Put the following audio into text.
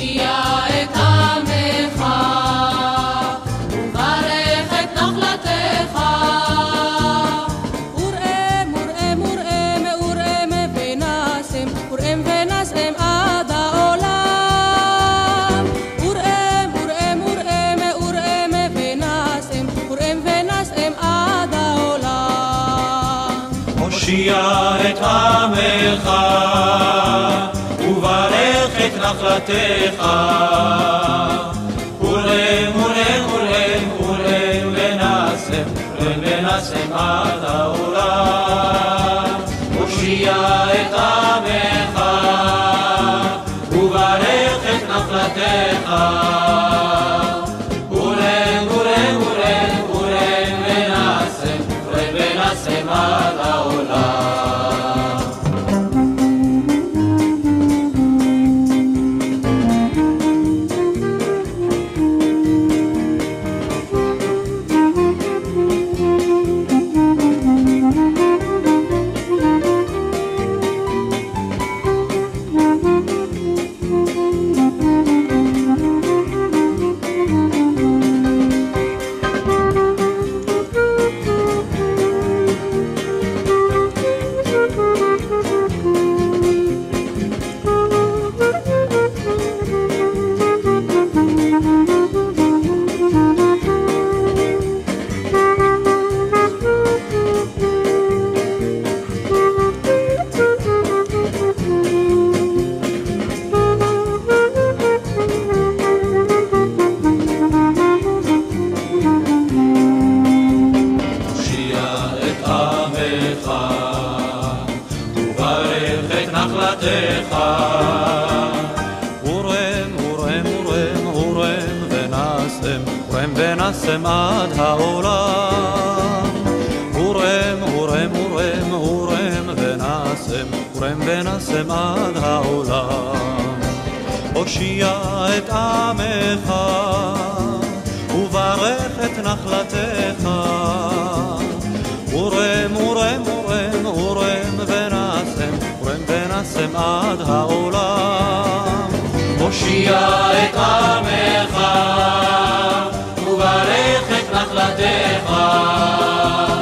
הושיע את עמך, וברך את נחלתך. ורם, ורם, ורם, ורם ונשם, ורם ונשם עד העולם. ורם, ורם, ורם, ורם ונשם, ורם ונשם עד העולם. הושיע את עמך, וברך את נחלתך. ורם, ורם, ורם, ורם ונשם, ורם ונשם עד העולם. הושיע את עמך, וברך את נחלתך. ורם, ורם, ורם, ורם ונשם, ורם ונשם עד העולם. ורם, ורם, ורם, ורם ונשם, ורם ונשם עד העולם. ורם, ורם, ורם, ורם ונשם, ורם ונשם עד העולם. הושיע את עמך, וברך את נחלתך. ורם, ורם, ורם, ורם ונשם, ורם ונשם עד העולם. הושיע את עמך, וברך את נחלתך.